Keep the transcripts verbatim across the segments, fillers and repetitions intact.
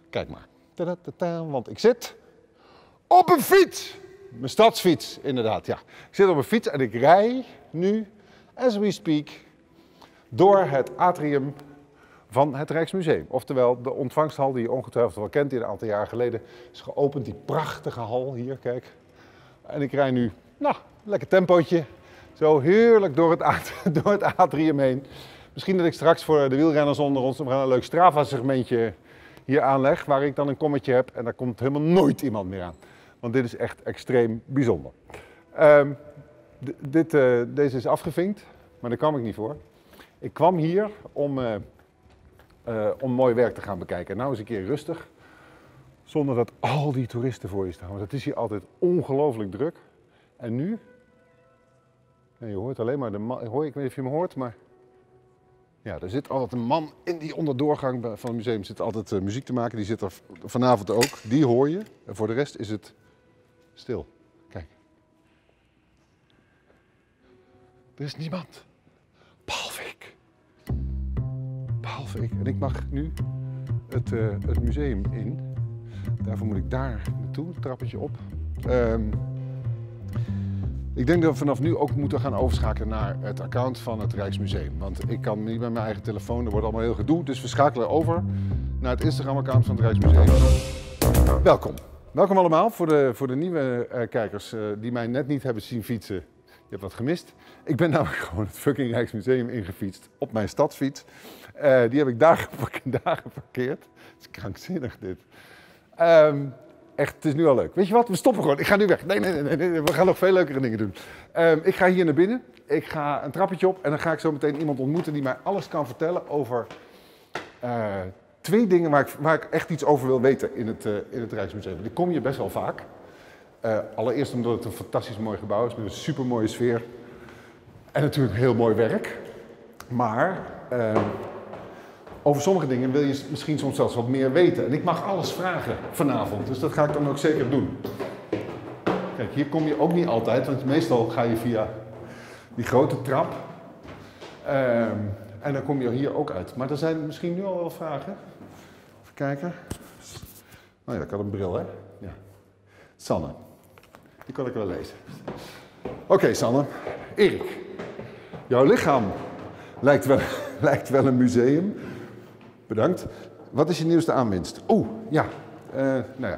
Kijk maar. Tadadada, want ik zit op een fiets. Mijn stadsfiets, inderdaad. Ja. Ik zit op een fiets en ik rij nu, as we speak, door het atrium van het Rijksmuseum. Oftewel de ontvangsthal die je ongetwijfeld wel kent, die een aantal jaar geleden is geopend. Die prachtige hal hier, kijk. En ik rij nu, nou, lekker tempootje. Zo heerlijk door het, at door het atrium heen. Misschien dat ik straks voor de wielrenners onder ons nog een leuk Strava-segmentje hier aanleg, waar ik dan een kommetje heb en daar komt helemaal nooit iemand meer aan. Want dit is echt extreem bijzonder. Um, dit, uh, deze is afgevinkt, maar daar kwam ik niet voor. Ik kwam hier om, uh, uh, om mooi werk te gaan bekijken. Nou eens een keer rustig, zonder dat al die toeristen voor je staan. Want het is hier altijd ongelooflijk druk. En nu? Nee, je hoort alleen maar de man. Hoor, ik weet niet of je me hoort, maar ja, er zit altijd een man in die onderdoorgang van het museum zit altijd uh, muziek te maken. Die zit er vanavond ook. Die hoor je. En voor de rest is het stil. Kijk. Er is niemand. Behalve ik. Behalve ik. En ik mag nu het, uh, het museum in. Daarvoor moet ik daar naartoe, een trappetje op. Um, Ik denk dat we vanaf nu ook moeten gaan overschakelen naar het account van het Rijksmuseum. Want ik kan niet met mijn eigen telefoon, er wordt allemaal heel gedoe. Dus we schakelen over naar het Instagram-account van het Rijksmuseum. Welkom. Welkom allemaal voor de, voor de nieuwe uh, kijkers uh, die mij net niet hebben zien fietsen. Je hebt wat gemist. Ik ben namelijk gewoon het fucking Rijksmuseum ingefietst op mijn stadsfiets. Uh, die heb ik daar, daar geparkeerd. Het is krankzinnig dit. Um, Echt, het is nu al leuk. Weet je wat? We stoppen gewoon. Ik ga nu weg. Nee, nee, nee, nee. We gaan nog veel leukere dingen doen. Um, ik ga hier naar binnen. Ik ga een trappetje op. En dan ga ik zo meteen iemand ontmoeten die mij alles kan vertellen over uh, twee dingen waar ik, waar ik echt iets over wil weten in het, uh, in het Rijksmuseum. Die kom je best wel vaak. Uh, allereerst omdat het een fantastisch mooi gebouw is met een super mooie sfeer. En natuurlijk heel mooi werk. Maar Uh, over sommige dingen wil je misschien soms zelfs wat meer weten. En ik mag alles vragen vanavond, dus dat ga ik dan ook zeker doen. Kijk, hier kom je ook niet altijd, want meestal ga je via die grote trap. Um, en dan kom je hier ook uit. Maar er zijn misschien nu al wel vragen. Even kijken. Oh ja, ik had een bril, hè? Ja. Sanne. Die kan ik wel lezen. Oké, okay, Sanne. Erik. Jouw lichaam lijkt wel, lijkt wel een museum. Bedankt. Wat is je nieuwste aanwinst? Oeh, ja. Uh, nou ja.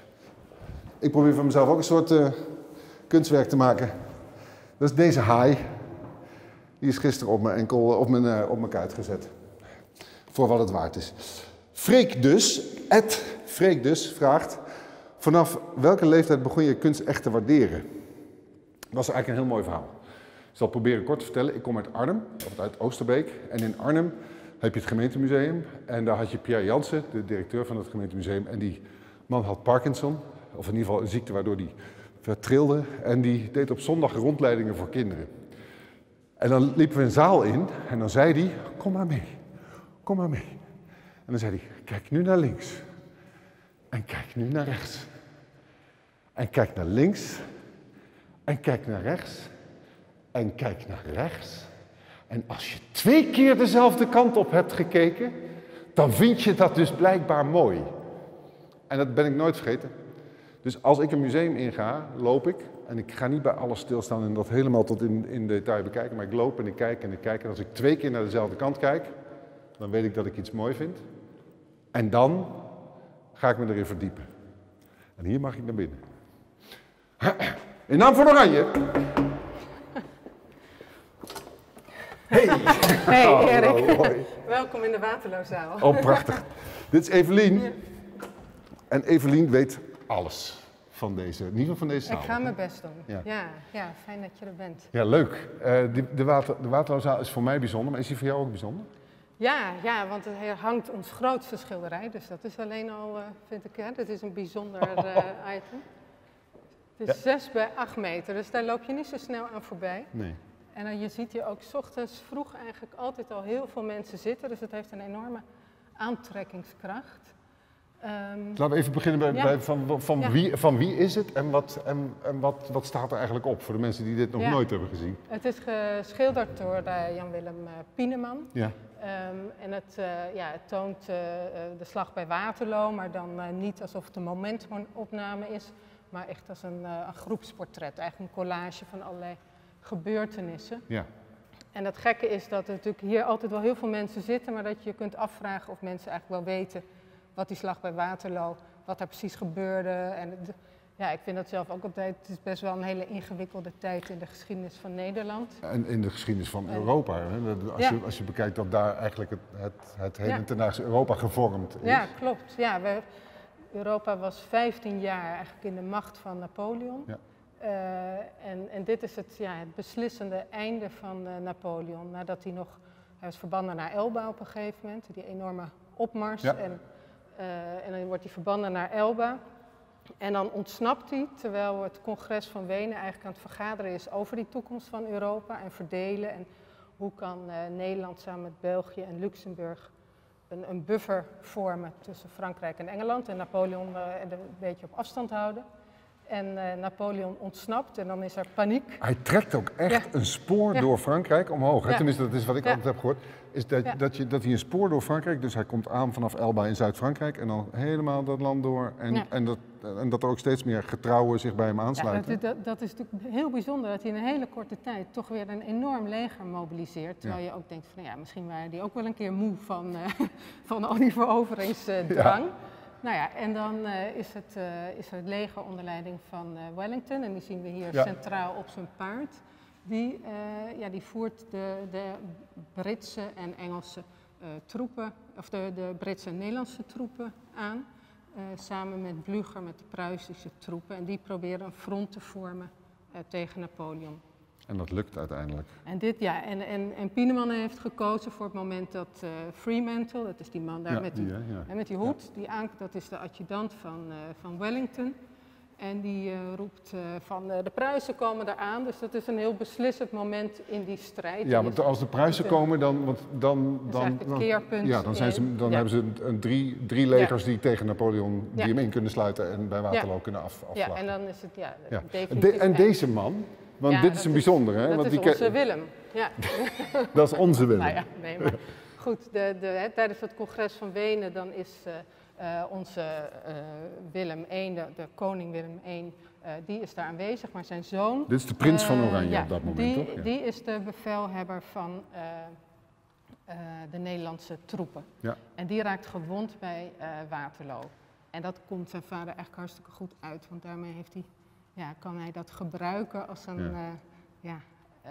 Ik probeer van mezelf ook een soort uh, kunstwerk te maken. Dat is deze haai. Die is gisteren op mijn enkel, op mijn, uh, op mijn kuit gezet. Voor wat het waard is. Freek dus, Ed Freek dus, vraagt: vanaf welke leeftijd begon je kunst echt te waarderen? Dat is eigenlijk een heel mooi verhaal. Ik zal het proberen kort te vertellen. Ik kom uit Arnhem, of uit Oosterbeek. En in Arnhem heb je het gemeentemuseum. En daar had je Pierre Jansen, de directeur van het gemeentemuseum. En die man had Parkinson, of in ieder geval een ziekte waardoor hij vertrilde. En die deed op zondag rondleidingen voor kinderen. En dan liepen we een zaal in en dan zei hij: kom maar mee, kom maar mee. En dan zei hij: kijk nu naar links. En kijk nu naar rechts. En kijk naar links. En kijk naar rechts. En kijk naar rechts. En als je twee keer dezelfde kant op hebt gekeken, dan vind je dat dus blijkbaar mooi. En dat ben ik nooit vergeten. Dus als ik een museum inga, loop ik. En ik ga niet bij alles stilstaan en dat helemaal tot in, in detail bekijken. Maar ik loop en ik kijk en ik kijk. En als ik twee keer naar dezelfde kant kijk, dan weet ik dat ik iets mooi vind. En dan ga ik me erin verdiepen. En hier mag ik naar binnen. In naam van Oranje. Hey! Hey oh, Erik, oh, welkom in de Waterloozaal. Oh, prachtig. Dit is Evelien. Ja. En Evelien weet alles van deze, in ieder geval van deze zaal. Ik ga mijn best doen. Ja, ja, ja fijn dat je er bent. Ja, leuk. Uh, de, de, water, de Waterloozaal is voor mij bijzonder, maar is die voor jou ook bijzonder? Ja, ja, want er hangt ons grootste schilderij, dus dat is alleen al, uh, vind ik, hè, dat is een bijzonder uh, item. Het is ja. zes bij acht meter, dus daar loop je niet zo snel aan voorbij. Nee. En dan, je ziet hier ook 's ochtends vroeg eigenlijk altijd al heel veel mensen zitten, dus het heeft een enorme aantrekkingskracht. Um, Laten we even beginnen bij, ja. bij van, van, Ja. wie, van wie is het en, wat, en, en wat, wat staat er eigenlijk op voor de mensen die dit nog Ja. nooit hebben gezien? Het is geschilderd door uh, Jan-Willem uh, Pieneman. Ja. Um, en het, uh, ja, het toont uh, de slag bij Waterloo, maar dan uh, niet alsof het een momentopname is, maar echt als een, uh, een groepsportret, eigenlijk een collage van allerlei gebeurtenissen. Ja. En het gekke is dat er natuurlijk hier altijd wel heel veel mensen zitten, maar dat je je kunt afvragen of mensen eigenlijk wel weten wat die slag bij Waterloo, wat daar precies gebeurde. En het, ja, ik vind dat zelf ook altijd, het is best wel een hele ingewikkelde tijd in de geschiedenis van Nederland. En in de geschiedenis van en, Europa. Hè? Als, ja. je, als je bekijkt dat daar eigenlijk het, het, het hedendaagse ja. Europa gevormd is. Ja, klopt. Ja, we, Europa was vijftien jaar eigenlijk in de macht van Napoleon. Ja. Uh, en, en dit is het, ja, het beslissende einde van uh, Napoleon. Nadat hij nog, hij was verbannen naar Elba op een gegeven moment, die enorme opmars. Ja. En, uh, en dan wordt hij verbannen naar Elba. En dan ontsnapt hij, terwijl het congres van Wenen eigenlijk aan het vergaderen is over die toekomst van Europa en verdelen. En hoe kan uh, Nederland samen met België en Luxemburg een, een buffer vormen tussen Frankrijk en Engeland. En Napoleon uh, er een beetje op afstand houden. En uh, Napoleon ontsnapt en dan is er paniek. Hij trekt ook echt ja. een spoor ja. door Frankrijk omhoog. Hè? Ja. Tenminste, dat is wat ik ja. altijd heb gehoord. Is dat, ja. dat, je, dat hij een spoor door Frankrijk, dus hij komt aan vanaf Elba in Zuid-Frankrijk en dan helemaal dat land door. En, ja. en, dat, en dat er ook steeds meer getrouwen zich bij hem aansluiten. Ja, dat, dat, dat is natuurlijk heel bijzonder dat hij in een hele korte tijd toch weer een enorm leger mobiliseert. Terwijl ja. je ook denkt van ja, misschien waren die ook wel een keer moe van, uh, van al die veroveringsdrang. Ja. Nou ja, en dan uh, is, het, uh, is er het leger onder leiding van uh, Wellington en die zien we hier ja. centraal op zijn paard. Die, uh, ja, die voert de, de Britse en Engelse uh, troepen, of de, de Britse en Nederlandse troepen aan. Uh, samen met Blücher, met de Pruisische troepen. En die proberen een front te vormen uh, tegen Napoleon. En dat lukt uiteindelijk. En, dit, ja, en, en, en Pieneman heeft gekozen voor het moment dat uh, Fremantle, dat is die man daar ja, met, die, die, ja, ja. met die hoed, ja. die aan, dat is de adjudant van, uh, van Wellington. En die uh, roept uh, van uh, de Pruisen komen eraan, dus dat is een heel beslissend moment in die strijd. Ja, want als de Pruisen komen, dan... Want dan, dan, dan keerpunt. Ja, dan, zijn ze, dan ja. hebben ze een, een drie, drie legers ja. die tegen Napoleon, die ja. hem in kunnen sluiten en bij Waterloo ja. kunnen af, afvlakken. Ja, en dan is het ja, ja. definitief. De, en deze man, want ja, dit is een bijzondere, hè? Dat want is die onze Willem. Ja. Dat is onze Willem. Nou ja, nee, maar goed, de, de, hè, tijdens het congres van Wenen dan is uh, uh, onze uh, Willem één, de, de koning Willem één, uh, die is daar aanwezig, maar zijn zoon... Dit is de prins uh, van Oranje ja, op dat moment, die, toch? Ja. Die is de bevelhebber van uh, uh, de Nederlandse troepen. Ja. En die raakt gewond bij uh, Waterloo. En dat komt zijn vader eigenlijk hartstikke goed uit, want daarmee heeft hij, ja, kan hij dat gebruiken als een... Ja. Uh, ja, uh,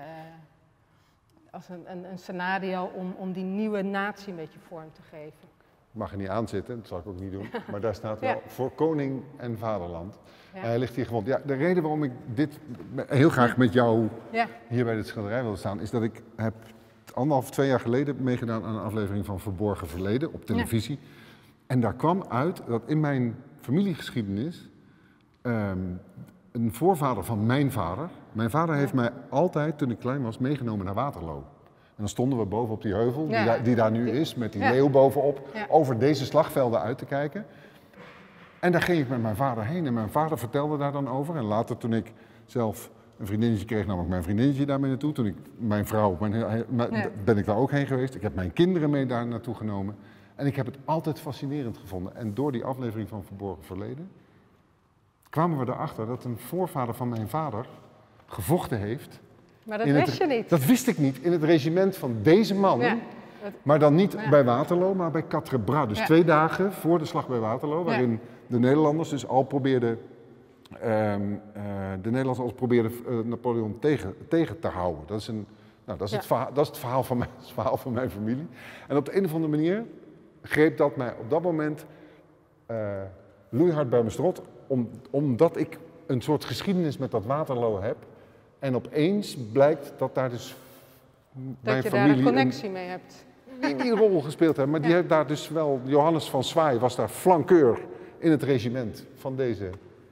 als een, een, een scenario om, om die nieuwe natie een beetje vorm te geven. Mag er niet aan zitten, dat zal ik ook niet doen, maar daar staat wel ja. voor koning en vaderland. Ja. Hij ligt hier gewond. Ja, de reden waarom ik dit heel graag met jou ja. hier bij dit schilderij wilde staan, is dat ik heb anderhalf, twee jaar geleden meegedaan aan een aflevering van Verborgen Verleden op televisie. Ja. En daar kwam uit dat in mijn familiegeschiedenis um, een voorvader van mijn vader, mijn vader heeft mij altijd, toen ik klein was, meegenomen naar Waterloo. En dan stonden we boven op die heuvel, ja. die, daar, die daar nu is, met die ja. leeuw bovenop, ja. over deze slagvelden uit te kijken. En daar ging ik met mijn vader heen en mijn vader vertelde daar dan over. En later, toen ik zelf een vriendinnetje kreeg, nam ik mijn vriendinnetje daarmee naartoe. Toen ik mijn vrouw, mijn, ja. ben ik daar ook heen geweest. Ik heb mijn kinderen mee daar naartoe genomen. En ik heb het altijd fascinerend gevonden. En door die aflevering van Verborgen Verleden kwamen we erachter dat een voorvader van mijn vader gevochten heeft. Maar dat wist het, je niet. Dat wist ik niet. In het regiment van deze man. Ja, het, maar dan niet ja. bij Waterloo, maar bij Quatre-Bras. Dus ja. twee dagen voor de slag bij Waterloo, waarin ja. de Nederlanders dus al probeerden, um, uh, de Nederlanders al probeerden uh, Napoleon tegen, tegen te houden. Dat is, een, nou, dat, is ja. het verhaal, dat is het verhaal van mijn, het verhaal van mijn familie. En op de een of andere manier greep dat mij op dat moment uh, loeihard bij mijn strot. Om, omdat ik een soort geschiedenis met dat Waterloo heb. En opeens blijkt dat daar dus dat mijn je familie daar een connectie een, mee hebt. Die, die rol gespeeld heeft. Maar ja. die heeft daar dus wel, Johannes van Zwaay was daar flankeur in het regiment van deze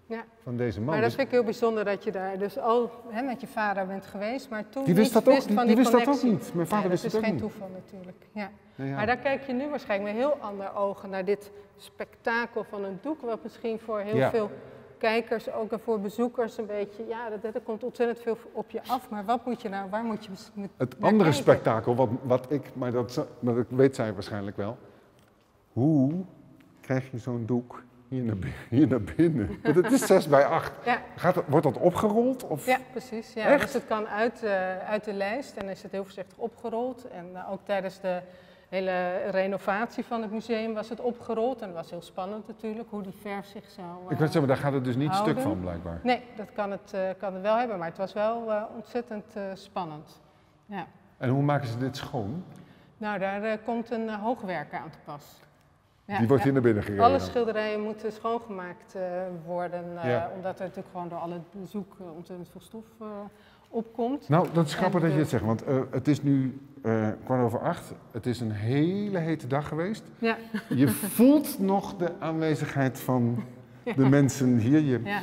Ja. van deze man. Maar dat Dus vind ik heel bijzonder dat je daar dus al hè, met je vader bent geweest, maar toen die wist niet dat wist ook, van die, die, die wist dat ook connectie. niet. Mijn vader Ja, wist dat het is ook geen niet. toeval natuurlijk. Ja. Nee, ja. Maar daar kijk je nu waarschijnlijk met heel andere ogen naar dit spektakel van een doek, wat misschien voor heel Ja. veel kijkers, ook en voor bezoekers een beetje, ja, dat, er komt ontzettend veel op je af, maar wat moet je nou, waar moet je moet Het naar andere kijken? spektakel, wat, wat ik, maar dat, maar dat weet zij waarschijnlijk wel. Hoe krijg je zo'n doek hier naar, bi- hier naar binnen? Want het is zes bij acht. Ja. Gaat dat, wordt dat opgerold? Of? Ja, precies. Ja. Echt? Dus het kan uit, uh, uit de lijst en is het heel voorzichtig opgerold. En uh, ook tijdens de hele renovatie van het museum was het opgerold. En dat was heel spannend natuurlijk, hoe die verf zich zou uh, Ik weet zeggen, daar gaat het dus niet houden. stuk van blijkbaar. Nee, dat kan het, uh, kan het wel hebben, maar het was wel uh, ontzettend uh, spannend. Ja. En hoe maken ze dit schoon? Nou, daar uh, komt een uh, hoogwerker aan te pas. Ja, Die wordt ja. hier naar binnen gereden. Alle schilderijen moeten schoongemaakt uh, worden, uh, Ja. omdat er natuurlijk gewoon door al het bezoek uh, ontzettend veel stof uh, opkomt. Nou, dat is grappig En dat je de- het zegt, want uh, het is nu uh, kwart over acht. Het is een hele hete dag geweest. Ja, Je voelt nog de aanwezigheid van de mensen hier. Je, ja.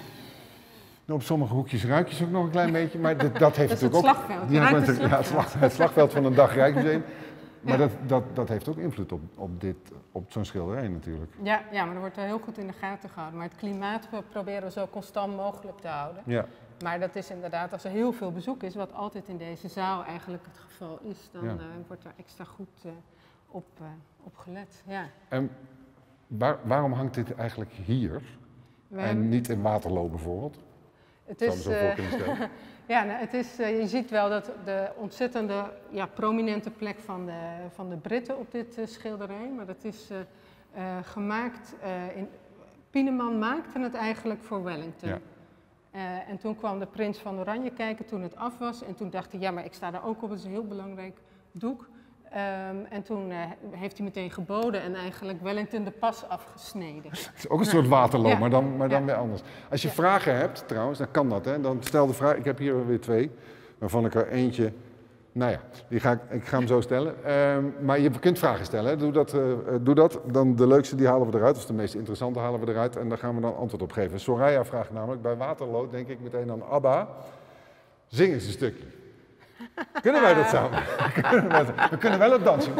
op sommige hoekjes ruik je ze ook nog een klein beetje, maar dat, dat heeft Dat is het natuurlijk ook... slagveld. Ja, Je ruikt het, het ja, het, slagveld. slag, het slagveld van een dag Rijksmuseum. Maar Ja. dat, dat, dat heeft ook invloed op, op, dit, op zo'n schilderij natuurlijk. Ja, ja, maar er wordt er heel goed in de gaten gehouden. Maar het klimaat we proberen we zo constant mogelijk te houden. Ja. Maar dat is inderdaad, als er heel veel bezoek is, wat altijd in deze zaal eigenlijk het geval is, dan Ja. uh, wordt er extra goed uh, op, uh, op gelet. Ja. En waar, waarom hangt dit eigenlijk hier We en hebben- niet in Waterloo bijvoorbeeld? het Zou me is, zo voor uh, kunnen stellen. ja, nou, het is, uh, je ziet wel dat de ontzettende ja, prominente plek van de, van de Britten op dit uh, schilderij, maar dat is uh, uh, gemaakt, uh, in, Pieneman maakte het eigenlijk voor Wellington. Ja. Uh, en toen kwam de prins van Oranje kijken toen het af was en toen dacht hij, ja maar ik sta daar ook op, het is een heel belangrijk doek. Um, en toen uh, heeft hij meteen geboden en eigenlijk Wellington de pas afgesneden. Het is ook een soort Waterloo, Ja. maar dan, maar dan Ja. weer anders. Als je Ja. vragen hebt trouwens, dan kan dat. Hè? Dan stel de vraag, ik heb hier weer twee, waarvan ik er eentje... Nou ja, die ga ik, ik ga hem zo stellen. Ehm, maar je kunt vragen stellen, hè? Doe, dat, uh, doe dat. Dan de leukste die halen we eruit, of de meest interessante halen we eruit. En daar gaan we dan antwoord op geven. Soraya vraagt namelijk, bij Waterloo denk ik meteen aan ABBA. Zing eens een stukje. Kunnen wij dat samen? Kunnen wij dat- we kunnen wel op dansen.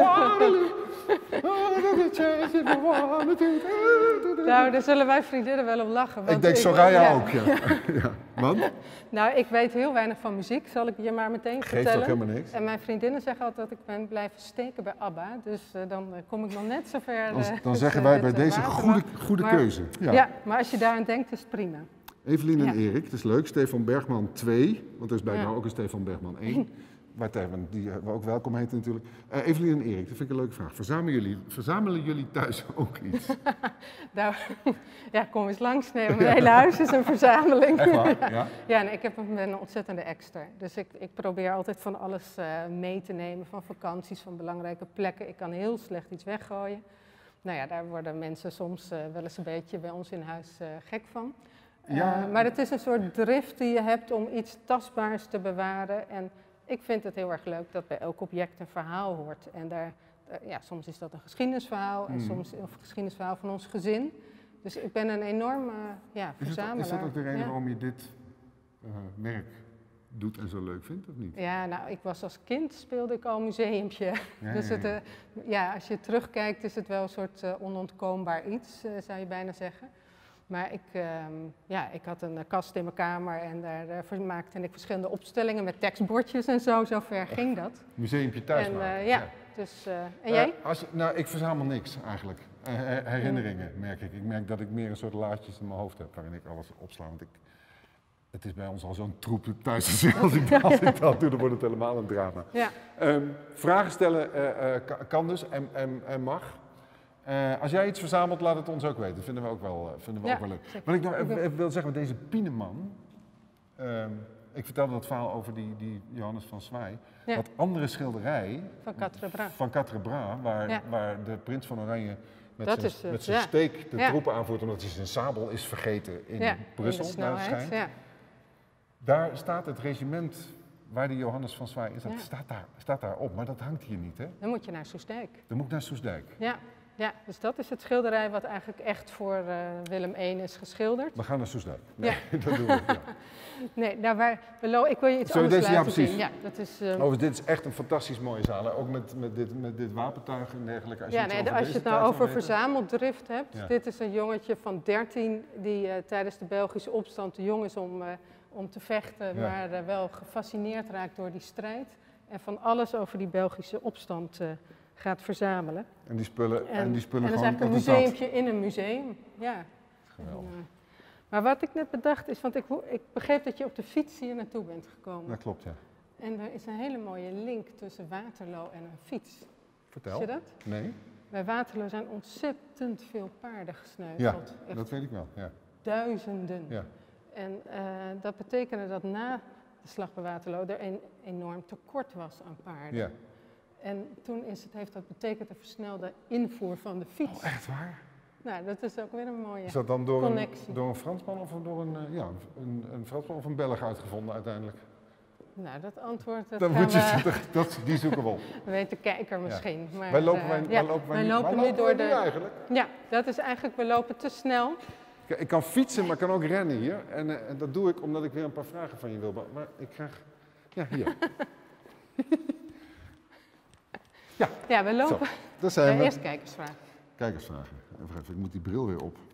Nou, daar zullen wij vriendinnen wel op lachen. want Ik denk Soraya ja. ook, ja. ja. Want? Nou, ik weet heel weinig van muziek, zal ik je maar meteen Geeft vertellen. toch helemaal niks? En mijn vriendinnen zeggen altijd dat ik ben blijven steken bij ABBA. Dus uh, dan uh, kom ik nog net zo ver. Dan, uh, dan dus, zeggen uh, wij dit, bij uh, deze water goede, mag. goede Maar- keuze. Ja. Ja. maar als je daar aan denkt, is het prima. Evelien en Ja. Erik, dat is leuk. Stefan Bergman twee, want er is blijkbaar Ja. ook een Stefan Bergman één. Waar Teven, die we ook welkom heten natuurlijk. Uh, Evelien en Erik, dat vind ik een leuke vraag. Verzamelen jullie, verzamelen jullie thuis ook iets? Nou, ja, kom eens langs. Nee, mijn hele huis is een verzameling. Echt waar? Ja? Ja, en ik heb een, ben een ontzettende exter. Dus ik, ik probeer altijd van alles uh, mee te nemen, van vakanties, van belangrijke plekken. Ik kan heel slecht iets weggooien. Nou ja, daar worden mensen soms uh, wel eens een beetje bij ons in huis uh, gek van. Uh, Ja. Maar het is een soort drift die je hebt om iets tastbaars te bewaren. En ik vind het heel erg leuk dat bij elk object een verhaal hoort. En daar, uh, ja, soms is dat een geschiedenisverhaal en Mm. soms een geschiedenisverhaal van ons gezin. Dus ik ben een enorme ja, Is, het, verzamelaar. is dat ook de reden Ja. waarom je dit uh, werk doet en zo leuk vindt, of niet? Ja, nou, ik was als kind speelde ik al museumpje. Ja, Dus ja, het, ja. uh, ja, als je terugkijkt is het wel een soort uh, onontkoombaar iets, uh, zou je bijna zeggen. Maar ik, uh, ja, ik had een uh, kast in mijn kamer en daar uh, maakte ik verschillende opstellingen met tekstbordjes en zo. Zo ver ging dat. Museumpje thuis En, uh, maken. ja, dus, uh, en Eh, jij? als je, nou, ik verzamel niks eigenlijk. Eh, her- herinneringen merk ik. Ik merk dat ik meer een soort laadjes in mijn hoofd heb waarin ik alles opsla. Want ik, het is bij ons al zo'n troep thuis. Dus als ik, als ik dat doe, dan wordt het helemaal een drama. Ja. Um, vragen stellen uh, uh, kan, kan dus en, en, en mag. Uh, als jij iets verzamelt, laat het ons ook weten. Dat vinden we ook wel, uh, vinden we Ja, ook wel leuk. zeker. Wat ik nog Ik even, ben- even wil zeggen, met deze Pieneman. Um, ik vertelde dat verhaal over die, die Johannes van Zwaay. Ja. Dat andere schilderij Van Quatre Bras. van Quatre Bras, waar, Ja. waar de prins van Oranje met Dat zijn, is het, met zijn ja. steek de Ja. troepen aanvoert omdat hij zijn sabel is vergeten in Ja, Brussel, in de naar het snelheid. schijnt. Ja. Daar staat het regiment waar die Johannes van Zwaay in zat, Ja. staat, daar, staat daar op, maar dat hangt hier niet, hè? Dan moet je naar Soestdijk. Dan moet ik naar Soestdijk. Ja, ja, dus dat is het schilderij wat eigenlijk echt voor uh, Willem de Eerste is geschilderd. We gaan naar Soesdijk. Nee, ja. dat doen we. Ja. Nee, nou, waar, we lo ik wil je iets Sorry, anders deze, laten ja, precies. zien. Ja, dat is, uh... Overigens, dit is echt een fantastisch mooie zaal. Hè? Ook met, met, dit, met dit wapentuig en dergelijke. Als je, ja, iets nee, over als je deze het nou tijd over zou weten. verzameldrift hebt. Ja. Dit is een jongetje van dertien die uh, tijdens de Belgische opstand te jong is om, uh, om te vechten. Ja. Maar uh, wel gefascineerd raakt door die strijd. En van alles over die Belgische opstand uh, gaat verzamelen. En die spullen, en, en die spullen en dat gewoon is eigenlijk een museumpje in een museum. Ja. Geweldig. En, uh, maar wat ik net bedacht is, want ik, ik begreep dat je op de fiets hier naartoe bent gekomen. Dat klopt, ja. En er is een hele mooie link tussen Waterloo en een fiets. Vertel. Zie je dat? Nee. Bij Waterloo zijn ontzettend veel paarden gesneuveld. Ja, echt dat weet ik wel. Ja. Duizenden. Ja. En uh, dat betekende dat na de slag bij Waterloo er een enorm tekort was aan paarden. Ja. En toen is het, heeft dat betekend een versnelde invoer van de fiets. Oh, echt waar? Nou, dat is ook weer een mooie Is dat dan door connectie. een, door een Fransman of door een, uh, ja, een, een Fransman of een Belg uitgevonden uiteindelijk? Nou, dat antwoord dat Dan gaan moet je, we, dat, die zoeken we op. weet de kijker misschien. Ja. Maar, wij lopen, uh, wij, ja, wij lopen, wij, wij lopen wij nu lopen door nu de... eigenlijk. Ja, dat is eigenlijk, we lopen te snel. Ik, ik kan fietsen, maar ik kan ook rennen hier. En, uh, en dat doe ik omdat ik weer een paar vragen van je wil. Maar, maar ik krijg... Ja, hier. ja. Ja, we lopen... Zo, daar zijn ja, we. eerst kijkersvragen. Kijkersvragen. Even, even, ik moet die bril weer op.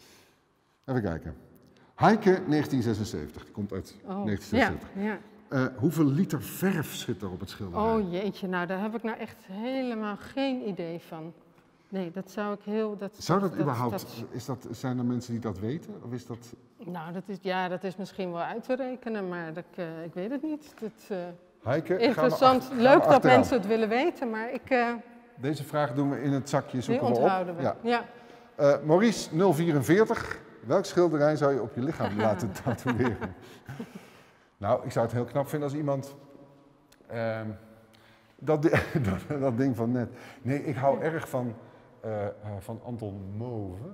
Even kijken. Heike negentien zesenzeventig. Die komt uit Oh, negentien zesenzeventig. Ja, ja. Uh, hoeveel liter verf zit er op het schilderij? Oh jeetje, nou daar heb ik nou echt helemaal geen idee van. Nee, dat zou ik heel... Dat, Zou dat, dat überhaupt, dat, is dat, zijn er mensen die dat weten? Of is dat... Nou, dat is, ja, dat is misschien wel uit te rekenen, maar dat, uh, ik weet het niet. Dat, uh, Heike, interessant, gaan we leuk gaan we dat achteraan. mensen het willen weten, maar ik... Uh, Deze vraag doen we in het zakje, die zoeken we op. onthouden we. Ja. Ja. Uh, Maurice nul vierenveertig. Welk schilderij zou je op je lichaam laten tatoeëren? Nou, ik zou het heel knap vinden als iemand... Uh, dat, dat, dat ding van net. Nee, ik hou erg van, uh, uh, van Anton Mauve.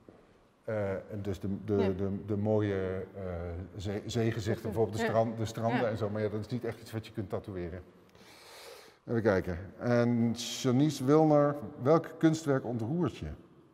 Uh, dus de, de, Ja. de, de mooie uh, zee, zeegezichten, bijvoorbeeld de, Ja. strand, de stranden Ja. en zo. Maar ja, dat is niet echt iets wat je kunt tatoeëren. Even kijken. En Janice Wilner, welk kunstwerk ontroert je?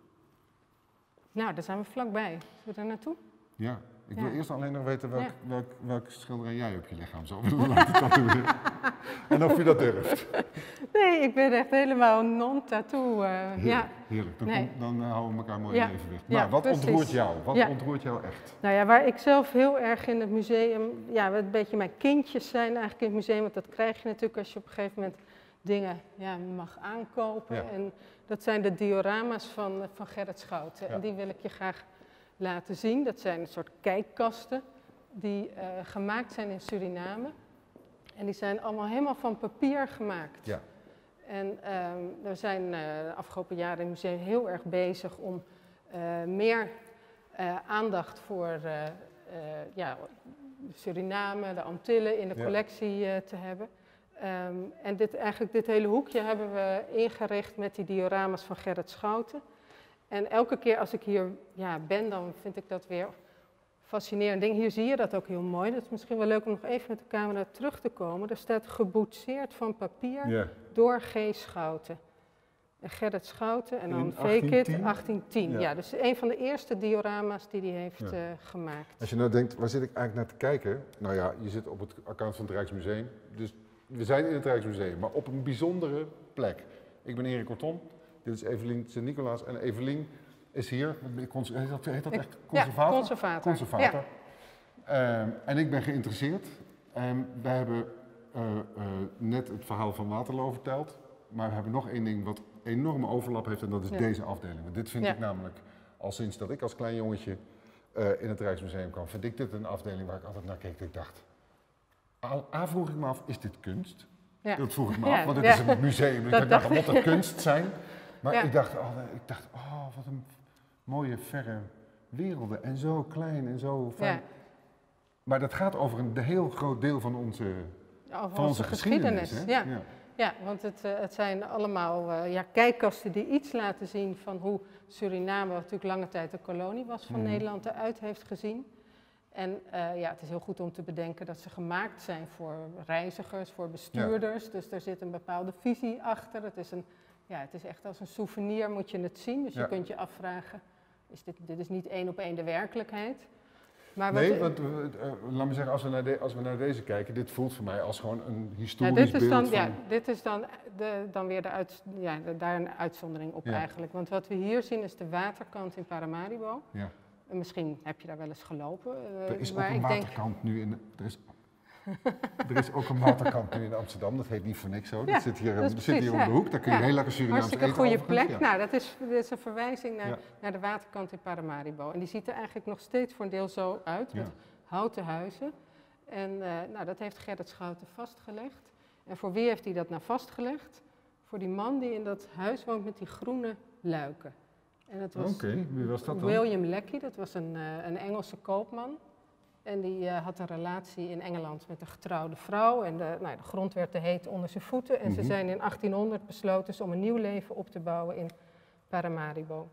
Nou, daar zijn we vlakbij. Zullen we daar naartoe? Ja, ik Ja. wil eerst alleen nog weten welk, Ja. welk, welk schilderij jij op je lichaam zou willen laten tatoeëren. En of je dat durft. Nee, ik ben echt helemaal non-tattoo. Uh, Heerlijk, ja. heerlijk. Dan, Nee. kom- dan uh, houden we elkaar mooi Ja. in evenwicht. Ja, Maar wat precies. ontroert jou? Wat Ja. ontroert jou echt? Nou ja, waar ik zelf heel erg in het museum, ja, wat een beetje mijn kindjes zijn eigenlijk in het museum, want dat krijg je natuurlijk als je op een gegeven moment dingen ja, mag aankopen. Ja. En dat zijn de diorama's van, van Gerrit Schouten. Ja. En die wil ik je graag laten zien. Dat zijn een soort kijkkasten die uh, gemaakt zijn in Suriname. En die zijn allemaal helemaal van papier gemaakt. Ja. En um, we zijn uh, de afgelopen jaren in het museum heel erg bezig om uh, meer uh, aandacht voor uh, uh, ja, Suriname, de Antillen in de Ja. collectie uh, te hebben. Um, en dit, eigenlijk dit hele hoekje hebben we ingericht met die diorama's van Gerrit Schouten. En elke keer als ik hier ja, ben, dan vind ik dat weer fascinerend ding. Hier zie je dat ook heel mooi. Dat is misschien wel leuk om nog even met de camera terug te komen. Er staat geboetseerd van papier Ja. door G. Schouten. En Gerrit Schouten en dan In Fake It achttientien? achttien tien. Ja. Ja. dus een van de eerste diorama's die hij heeft Ja. uh, gemaakt. Als je nou denkt, waar zit ik eigenlijk naar te kijken? Nou ja, je zit op het account van het Rijksmuseum. Dus we zijn in het Rijksmuseum, maar op een bijzondere plek. Ik ben Erik Kortom, dit is Evelien Sint-Nicolaas en Evelien is hier. Cons- Heet dat, heet dat Ik- echt conservator? Ja, conservator. Conservator. Ehm, en ik ben geïnteresseerd. En wij hebben uh, uh, net het verhaal van Waterloo verteld. Maar we hebben nog één ding wat enorme overlap heeft en dat is Ja. deze afdeling. Want dit vind Ja. ik namelijk, al sinds dat ik als klein jongetje uh, in het Rijksmuseum kwam, vind ik dit een afdeling waar ik altijd naar keek. Dat ik dacht, A, A vroeg ik me af, is dit kunst? Ja. Dat vroeg ik me Ja, af, want het ja. is een museum. Ik Dat dacht, nou, dacht dan moet ik. het kunst zijn. Maar Ja. ik, dacht, oh, ik dacht, oh, wat een mooie, verre werelden. En zo klein en zo fijn. Ja. Maar dat gaat over een heel groot deel van onze, Over van onze geschiedenis. hè? Ja. Ja, want het, uh, het zijn allemaal uh, ja, kijkkasten die iets laten zien van hoe Suriname, wat natuurlijk lange tijd een kolonie was van Mhm. Nederland, eruit heeft gezien. En uh, ja, het is heel goed om te bedenken dat ze gemaakt zijn voor reizigers, voor bestuurders. Dus er zit een bepaalde visie achter. Het is een ja, het is echt als een souvenir moet je het zien. Dus Ja. je kunt je afvragen, is dit, dit is niet één op één de werkelijkheid. Maar Nee, wat, want uh, uh, laat me zeggen, als we, naar de, als we naar deze kijken, dit voelt voor mij als gewoon een ja, historisch dit is beeld dan, van... ja, dit is dan, de, dan weer de uit, ja, de, daar een uitzondering op Ja. eigenlijk. Want wat we hier zien is de waterkant in Paramaribo. Ja. En misschien heb je daar wel eens gelopen. Uh, Er is ook maar een ik denk, waterkant nu in... Er is, er is ook een waterkant nu in Amsterdam, dat heet niet voor niks zo. Ja, dat zit hier, dat is dat zit hier precies, om ja. de hoek, daar kun je Ja. heel lekker Surinaams hartstikke eten goede overigens. plek. Ja. Nou, dat is, dat is een verwijzing naar, Ja. naar de waterkant in Paramaribo. En die ziet er eigenlijk nog steeds voor een deel zo uit, Ja. met houten huizen. En uh, nou, dat heeft Gerrit Schouten vastgelegd. En voor wie heeft hij dat nou vastgelegd? Voor die man die in dat huis woont met die groene luiken. En dat was Oké, wie was dat dan? William Leckie, dat was een, uh, een Engelse koopman. En die uh, had een relatie in Engeland met een getrouwde vrouw. En de, nou, de grond werd te heet onder zijn voeten. En Mhm. ze zijn in achttienhonderd besloten om een nieuw leven op te bouwen in Paramaribo.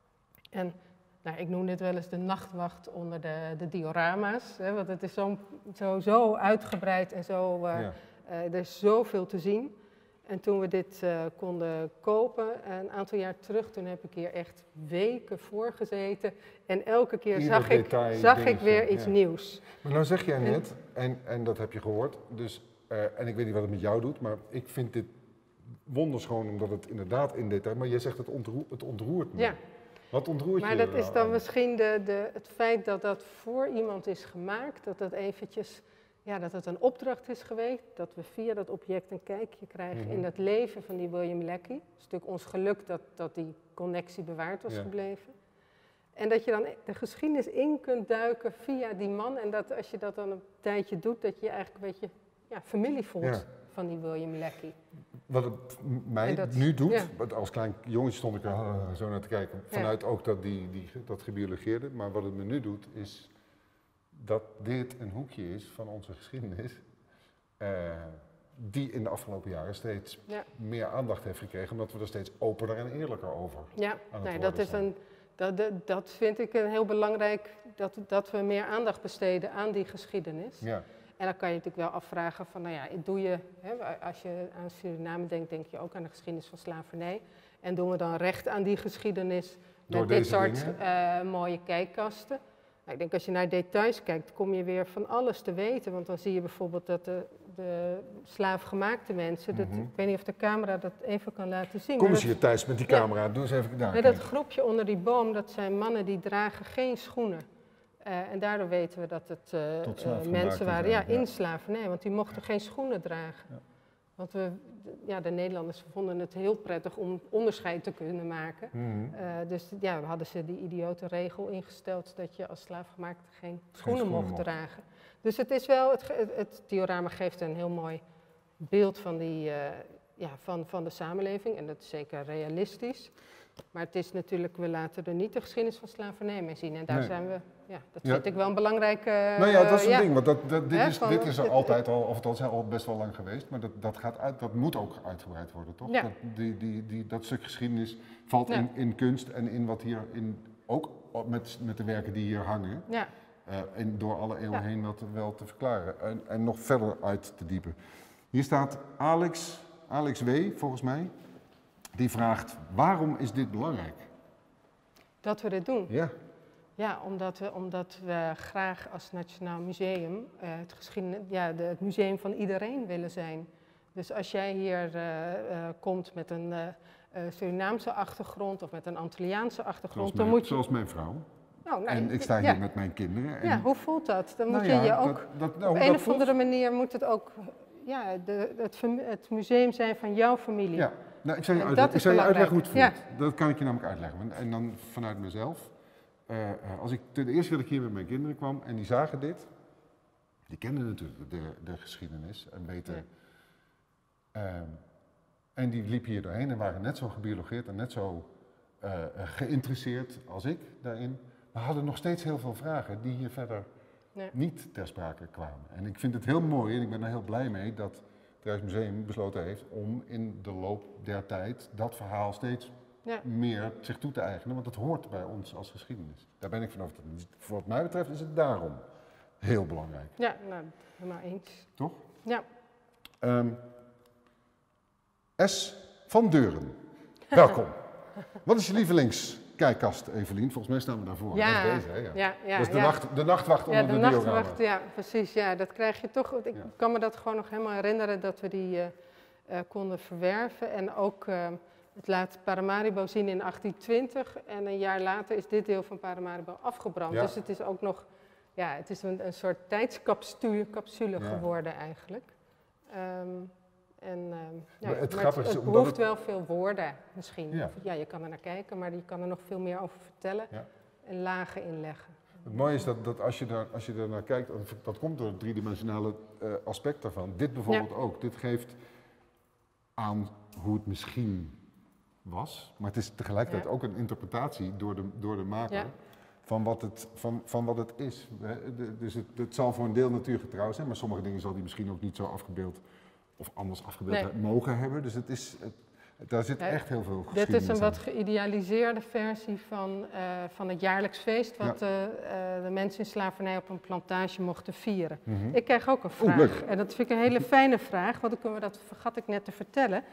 En nou, ik noem dit wel eens de nachtwacht onder de, de diorama's. Hè, want het is zo, zo, zo uitgebreid en zo, uh, Ja. uh, er is zoveel te zien. En toen we dit uh, konden kopen, een aantal jaar terug, toen heb ik hier echt weken voor gezeten. En elke keer Ieder zag, ik, detail, zag ik dingetje, weer iets ja. nieuws. Maar nou zeg jij net, en, en dat heb je gehoord, dus, uh, en ik weet niet wat het met jou doet, maar ik vind dit wonderschoon omdat het inderdaad in detail, maar jij zegt het, ontroe, het ontroert me. Ja. Wat ontroert Maar je dat er is nou dan aan? misschien de, de, het feit dat dat voor iemand is gemaakt, dat dat eventjes, ja, dat het een opdracht is geweest, dat we via dat object een kijkje krijgen Mhm. in dat leven van die William Leckie. Het is natuurlijk ons geluk dat, dat die connectie bewaard was Ja. gebleven. En dat je dan de geschiedenis in kunt duiken via die man en dat als je dat dan een tijdje doet, dat je je eigenlijk een beetje ja, familie voelt Ja. van die William Leckie. Wat het mij En dat- nu doet, ja. want als klein jongetje stond ik er uh, zo naar te kijken, vanuit ook dat, die, die, dat gebiologeerde, maar wat het me nu doet is dat dit een hoekje is van onze geschiedenis, uh, die in de afgelopen jaren steeds Ja. meer aandacht heeft gekregen, omdat we er steeds opener en eerlijker over Ja, aan het nee, worden dat, is zijn. een, dat, dat, dat vind ik een heel belangrijk, dat, dat we meer aandacht besteden aan die geschiedenis. Ja, En dan kan je natuurlijk wel afvragen van, nou ja, doe je, hè, als je aan Suriname denkt, denk je ook aan de geschiedenis van slavernij. En doen we dan recht aan die geschiedenis Door met dit deze soort dingen? uh, mooie kijkkasten. Nou, ik denk als je naar details kijkt, kom je weer van alles te weten. Want dan zie je bijvoorbeeld dat de, de slaafgemaakte mensen, dat, Mhm. ik weet niet of de camera dat even kan laten zien. kom maar eens dat- hier Thijs met die Ja. camera, doe eens even daar. Nee, dat kijken. groepje onder die boom, dat zijn mannen die dragen geen schoenen. Uh, en daardoor weten we dat het uh, Tot uh, slaafgemaakten mensen waren ja, zijn, ja. in slavernij, want die mochten geen schoenen dragen. Ja. Want we, ja, de Nederlanders vonden het heel prettig om onderscheid te kunnen maken. Mhm. Uh, dus ja, we hadden ze die idiote regel ingesteld dat je als slaafgemaakte geen schoenen, schoenen mocht mocht. dragen. Dus het is wel, het, ge- het, het diorama geeft een heel mooi beeld van, die, uh, ja, van, van de samenleving en dat is zeker realistisch. Maar het is natuurlijk, we laten er niet de geschiedenis van slavernij mee zien. En daar Nee. zijn we, ja, dat Ja. vind ik wel een belangrijke... uh, Nou ja, dat is een ja. ding, want dat, dat, dit, Hè, is, van- dit is er het- altijd al, of althans al best wel lang geweest, maar dat, dat, gaat uit, dat moet ook uitgebreid worden, toch? Ja. Dat, die, die, die, dat stuk geschiedenis valt Ja. in, in kunst en in wat hier, in, ook met, met de werken die hier hangen, Ja, uh, en door alle eeuwen Ja. heen dat wel te verklaren en, en nog verder uit te diepen. Hier staat Alex, Alex W, volgens mij, die vraagt, waarom is dit belangrijk? dat we dit doen. Ja, Ja, omdat we, omdat we graag als Nationaal Museum uh, het, geschiedenis, ja, de, het museum van iedereen willen zijn. Dus als jij hier uh, uh, komt met een uh, uh, Surinaamse achtergrond of met een Antilliaanse achtergrond, zoals dan mijn, moet je... zoals mijn vrouw. Nou, nou, En ik sta hier ja. met mijn kinderen. En, Ja, hoe voelt dat? Dan moet nou je ja, je ook... dat, dat, nou, op hoe een dat of voelt? andere manier moet het ook ja, de, het, fam- het museum zijn van jouw familie. Ja, nou, ik zal je, En uitleggen, dat ik is zal je uitleggen hoe het voelt. belangrijk. Dat kan ik je namelijk uitleggen. Want- En dan vanuit mezelf. Uh, uh, als ik ten eerste keer dat ik hier met mijn kinderen kwam en die zagen dit, die kenden natuurlijk de, de geschiedenis en weten. Ja. Uh, en die liepen hier doorheen en waren net zo gebiologeerd en net zo uh, geïnteresseerd als ik daarin. Maar hadden nog steeds heel veel vragen die hier verder Ja. niet ter sprake kwamen. En ik vind het heel mooi en ik ben er heel blij mee dat het Rijksmuseum besloten heeft om in de loop der tijd dat verhaal steeds Ja. meer zich toe te eigenen, want dat hoort bij ons als geschiedenis. Daar ben ik van overtuigd. Voor wat mij betreft is het daarom heel belangrijk. Ja, nou, helemaal eens. Toch? Ja. Um, S. van Deuren. Welkom. Wat is je lievelingskijkkast, Evelien? Volgens mij staan we daarvoor. Ja, dat is deze, hè? Ja. ja, ja, dat is de, ja. nacht, de nachtwacht onder ja, de, de, de dioramen. nachtwacht, ja, precies. Ja, dat krijg je toch. Ik Ja. kan me dat gewoon nog helemaal herinneren dat we die uh, uh, konden verwerven. En ook, uh, het laat Paramaribo zien in achttien twintig. En een jaar later is dit deel van Paramaribo afgebrand. Ja. Dus het is ook nog, ja, het is een, een soort tijdscapsule capsule Ja. geworden eigenlijk. Um, En, uh, ja, maar het, maar het, het, het omdat behoeft het... wel veel woorden misschien. Ja. Of, ja, je kan er naar kijken, maar je kan er nog veel meer over vertellen Ja. en lagen inleggen. Het mooie is dat, dat als, je daar, als je er naar kijkt, dat komt door het driedimensionale uh, aspect daarvan. Dit bijvoorbeeld ja. ook. Dit geeft aan hoe het misschien was, maar het is tegelijkertijd ja. ook een interpretatie door de, door de maker. Ja. Van wat, het, van, van wat het is. Dus het, het zal voor een deel natuurgetrouw zijn, maar sommige dingen zal die misschien ook niet zo afgebeeld of anders afgebeeld nee. mogen hebben. Dus het is, het, daar zit ja, echt heel veel geschiedenis Dit is een aan. wat geïdealiseerde versie van, uh, van het jaarlijks feest wat ja. uh, uh, de mensen in slavernij op een plantage mochten vieren. Mm-hmm. Ik kreeg ook een vraag Oeh, en dat vind ik een hele fijne vraag, want dan dat vergat ik net te vertellen.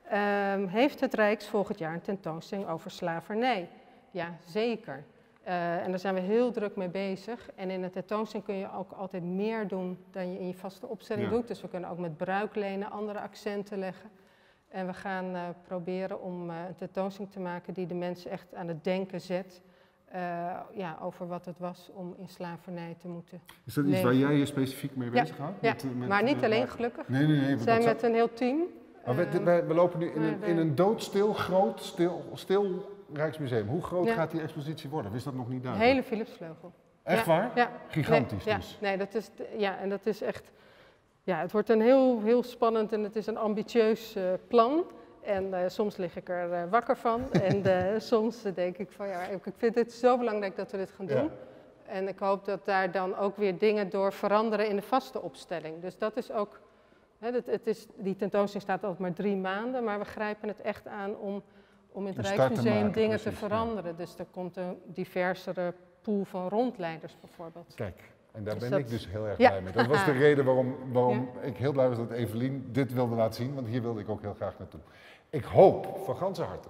Uh, heeft het Rijks volgend jaar een tentoonstelling over slavernij? Ja, zeker. Uh, en daar zijn we heel druk mee bezig. En in een tentoonstelling kun je ook altijd meer doen dan je in je vaste opstelling ja. doet. Dus we kunnen ook met bruiklenen andere accenten leggen. En we gaan uh, proberen om uh, een tentoonstelling te maken die de mensen echt aan het denken zet. Uh, ja, over wat het was om in slavernij te moeten Is dat iets leven. waar jij je specifiek mee bezig houdt? Ja, met, met, maar niet uh, alleen maar... gelukkig. Nee, nee, nee. We zijn met een heel team. Maar we, we, we lopen nu in een, in een doodstil, groot, stil, stil Rijksmuseum. Hoe groot ja. gaat die expositie worden? Is dat nog niet duidelijk? Hele Philipsvleugel. Echt ja. waar? Ja. Gigantisch nee, dus. Ja. Nee, dat is, ja, en dat is echt... Ja, het wordt een heel, heel spannend en het is een ambitieus uh, plan. En uh, soms lig ik er uh, wakker van. en uh, soms uh, denk ik van, ja, ik vind het zo belangrijk dat we dit gaan doen. Ja. En ik hoop dat daar dan ook weer dingen door veranderen in de vaste opstelling. Dus dat is ook... Hè, het, het is, die tentoonstelling staat altijd maar drie maanden, maar we grijpen het echt aan om... om in het Rijksmuseum te maken, dingen precies, te veranderen. Ja. Dus er komt een diversere pool van rondleiders bijvoorbeeld. Kijk, en daar dus ben dat... ik dus heel erg ja. blij mee. Dat was de reden waarom, waarom ja. ik heel blij was dat Evelien dit wilde laten zien, want hier wilde ik ook heel graag naartoe. Ik hoop van ganse harte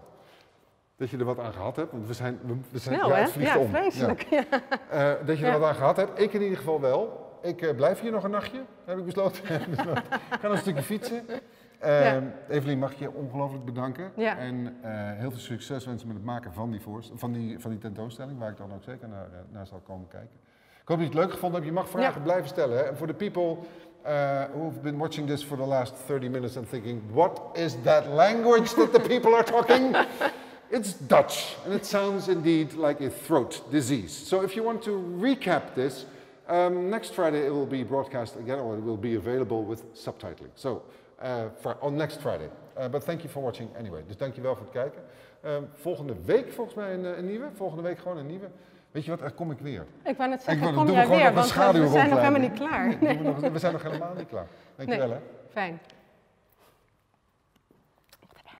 dat je er wat aan gehad hebt, want we zijn... We, we zijn Snel, ja, hè? Ja, om. vreselijk. Ja. Ja. Uh, dat je er ja. wat aan gehad hebt. Ik in ieder geval wel. Ik uh, blijf hier nog een nachtje, heb ik besloten. Ik ga nog een stukje fietsen. Uh, ja. Evelien, mag ik je ongelooflijk bedanken ja. en uh, heel veel succes wensen met het maken van die, van die, van die tentoonstelling, waar ik dan ook zeker naar, naar zal komen kijken. Ik hoop dat je het leuk gevonden hebt. Je mag vragen ja. blijven stellen. Hè? En voor de people uh, who've been watching this for the last thirty minutes and thinking, what is that language that the people are talking? It's Dutch, and it sounds indeed like a throat disease. So if you want to recap this, um, next Friday it will be broadcast again, or it will be available with subtitling. So. Uh, for, on next Friday. Uh, but thank you for watching anyway. Dus dankjewel voor het kijken. Uh, volgende week volgens mij een, een nieuwe. Volgende week gewoon een nieuwe. Weet je wat, er kom ik weer. Ik wou net zeggen, ik, kom jij weer, weer, want we zijn nog helemaal niet klaar. Nee. we, nog, we zijn nog helemaal niet klaar. Dankjewel nee. hè. Fijn.